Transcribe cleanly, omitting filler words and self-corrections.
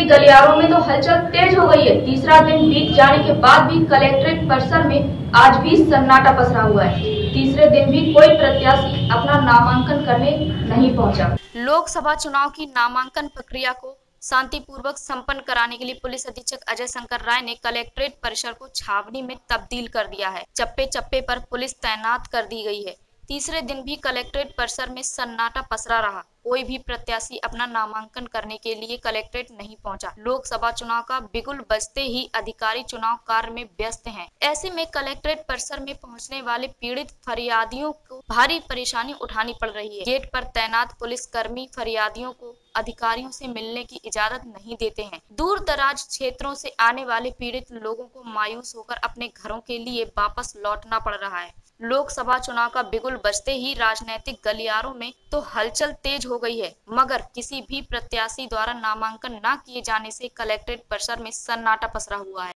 गलियारों में तो हलचल तेज हो गई है। तीसरा दिन बीत जाने के बाद भी कलेक्ट्रेट परिसर में आज भी सन्नाटा पसरा हुआ है। तीसरे दिन भी कोई प्रत्याशी अपना नामांकन करने नहीं पहुंचा। लोकसभा चुनाव की नामांकन प्रक्रिया को शांतिपूर्वक संपन्न कराने के लिए पुलिस अधीक्षक अजय शंकर राय ने कलेक्ट्रेट परिसर को छावनी में तब्दील कर दिया है। चप्पे चप्पे पर पुलिस तैनात कर दी गई है। तीसरे दिन भी कलेक्ट्रेट परिसर में सन्नाटा पसरा रहा। कोई भी प्रत्याशी अपना नामांकन करने के लिए कलेक्ट्रेट नहीं पहुंचा। लोकसभा चुनाव का बिगुल बजते ही अधिकारी चुनाव कार्य में व्यस्त हैं। ऐसे में कलेक्ट्रेट परिसर में पहुंचने वाले पीड़ित फरियादियों को भारी परेशानी उठानी पड़ रही है। गेट पर तैनात पुलिस कर्मी फरियादियों को अधिकारियों से मिलने की इजाजत नहीं देते हैं। दूर दराज क्षेत्रों से आने वाले पीड़ित लोगों को मायूस होकर अपने घरों के लिए वापस लौटना पड़ रहा है। लोकसभा चुनाव का बिगुल बजते ही राजनीतिक गलियारों में तो हलचल तेज हो गई है, मगर किसी भी प्रत्याशी द्वारा नामांकन न किए जाने से कलेक्ट्रेट परिसर में सन्नाटा पसरा हुआ है।